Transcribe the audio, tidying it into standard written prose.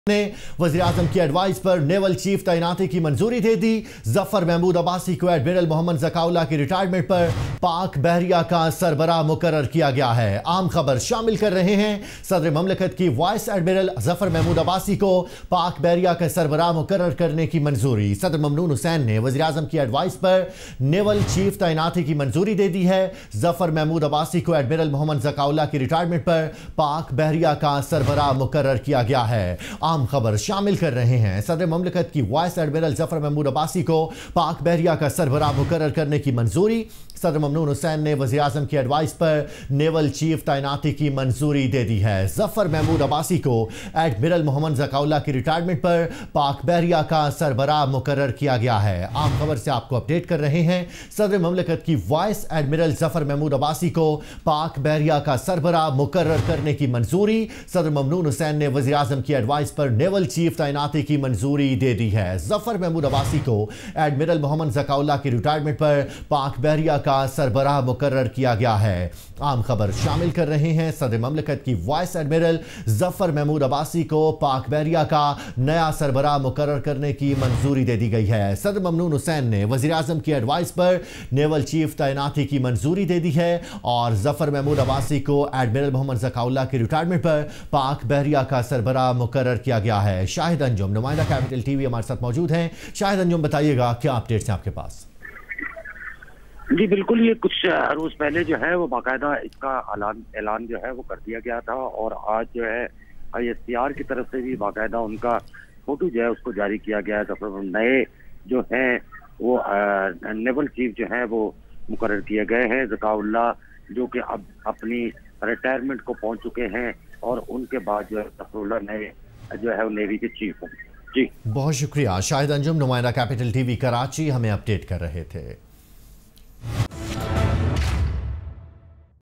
ने वज़ीर-ए-आज़म की एडवाइस पर नेवल चीफ तैनाती की मंजूरी दे दी। जफर महमूद अब्बासी को एडमिरल मोहम्मद ज़काउल्लाह की रिटायरमेंट पर पाक बहरिया का सरबराह मुकर्रर किया गया है। आम खबर शामिल कर रहे हैं। सदर ममलकत की वाइस एडमिरल जफर महमूद अब्बासी को पाक बहरिया का सरबराह मुकर्रर करने की मंजूरी। सदर ममनून हुसैन ने वज़ीर-ए-आज़म की एडवाइस पर नेवल चीफ तैनाती की मंजूरी दे दी है। जफर महमूद अब्बासी को एडमिरल मोहम्मद ज़काउल्लाह की रिटायरमेंट पर पाक बहरिया का सरबराह मुकर्रर किया गया है। आम खबर शामिल कर रहे हैं। सदर ममलकत की वाइस एडमिरल जफर महमूद अब्बासी को पाक बहरिया का सरबराह मुकर्रर करने की मंजूरी। सदर ममनून हुसैन ने वज़ीर-ए-आज़म की एडवाइस पर नेवल चीफ तैनाती की मंजूरी दे दी है। जफर महमूद अब्बासी को एडमिरल मोहम्मद ज़काउल्लाह की रिटायरमेंट पर पाक बहरिया का सरबराह मुकर्रर किया गया है। आम खबर से आपको अपडेट कर रहे हैं। सदर ममलकत की वाइस एडमिरल जफर महमूद अब्बासी को पाक बहरिया का सरबराह मुकर्रर करने की मंजूरी। सदर ममनून हुसैन ने वज़ीर-ए-आज़म की एडवाइस पर नेवल चीफ तैनाती की मंजूरी दे दी है। जफर महमूद अब्बासी को एडमिरल मोहम्मद ज़काउल्लाह की रिटायरमेंट पर पाक बहरिया का सरबराह मुकर्रर किया गया है। आम खबर शामिल कर रहे हैं। सदर ममलकत की वाइस एडमिरल जफर महमूद अब्बासी को पाक बहरिया का नया सरबराह मुकर्रर करने की मंजूरी दे दी गई है। सदर ममनून हुसैन ने वज़ीर-ए-आज़म की एडवाइस पर नेवल चीफ तैनाती की मंजूरी दे दी है और जफर महमूद अब्बासी को एडमिरल मोहम्मद ज़काउल्लाह की रिटायरमेंट पर पाक बहरिया का सरबराह मुकर्रर किया गया है। शाहिद अंजुम नुमाइंदा कैपिटल टीवी हमारे साथ मौजूद हैं। शाहिद अंजुम, बताइएगा क्या अपडेट्स हैं आपके पास? जी बिल्कुल, ये कुछ रोज पहले जो है वो बाकायदा इसका ऐलान जो है वो कर दिया गया था और आज जो है ISPR की तरफ से भी बाकायदा उनका फोटो जो है उसको जारी किया गया है। तो नए जो हैं वो नेवल चीफ जो है वो मुकर्रर किए गए हैं। ज़काउल्लाह जो कि अब अपनी रिटायरमेंट को पहुंच चुके हैं और उनके बाद जो है ज़फरुल्लाह नए जो है वो नेवी के चीफ हैं। जी बहुत शुक्रिया। शाहिद अंजुम नुमाइंदा कैपिटल टीवी कराची हमें अपडेट कर रहे थे।